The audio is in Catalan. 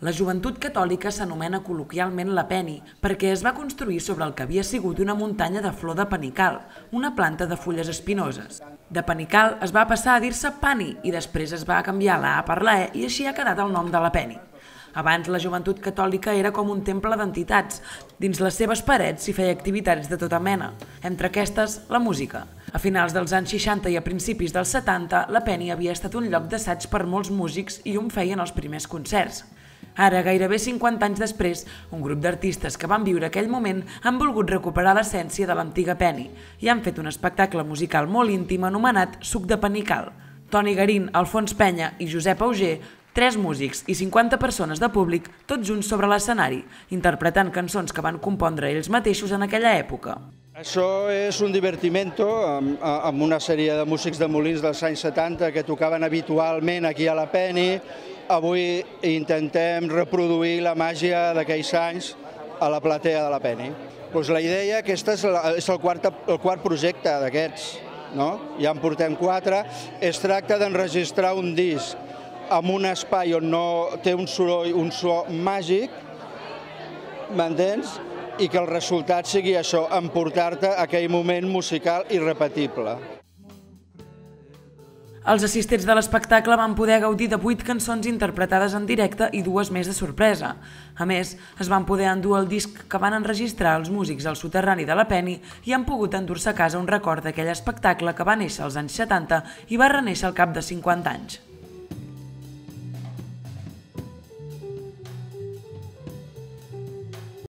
La joventut catòlica s'anomena col·loquialment la Peni perquè es va construir sobre el que havia sigut una muntanya de flor de panical, una planta de fulles espinoses. De panical es va passar a dir-se Pani i després es va canviar la A per la E i així ha quedat el nom de la Peni. Abans la joventut catòlica era com un temple d'entitats. Dins les seves parets s'hi feia activitats de tota mena, entre aquestes la música. A finals dels anys 60 i a principis dels 70, la Peni havia estat un lloc d'assaig per molts músics i on feien els primers concerts. Ara, gairebé 50 anys després, un grup d'artistes que van viure aquell moment han volgut recuperar l'essència de l'antiga Peni i han fet un espectacle musical molt íntim anomenat Suc de Penical. Toni Garín, Alfons Penya i Josep Auger, 3 músics i 50 persones de públic, tots junts sobre l'escenari, interpretant cançons que van compondre ells mateixos en aquella època. Això és un divertimento amb una sèrie de músics de molins dels anys 70 que tocaven habitualment aquí a la Peni. Avui intentem reproduir la màgia d'aquells anys a la platea de la Peni. La idea, aquesta és el quart projecte d'aquests, ja en portem 4. Es tracta d'enregistrar un disc en un espai on no té un soroll, un so màgic, m'entens? I que el resultat sigui això, emportar-te a aquell moment musical irrepetible. Els assistents de l'espectacle van poder gaudir de 8 cançons interpretades en directe i 2 més de sorpresa. A més, es van poder endur el disc que van enregistrar els músics al soterrani de la Peni i han pogut endur-se a casa un record d'aquell espectacle que va néixer als anys 70 i va renéixer al cap de 50 anys.